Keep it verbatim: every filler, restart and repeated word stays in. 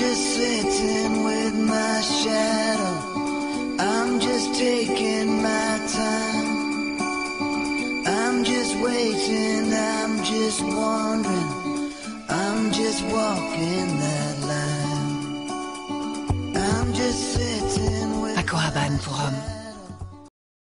just sitting with my shadow. I'm just taking my time. I'm just waiting, I'm just wondering. I'm just walking that line. I'm just sitting with Paco Rabanne pour Homme.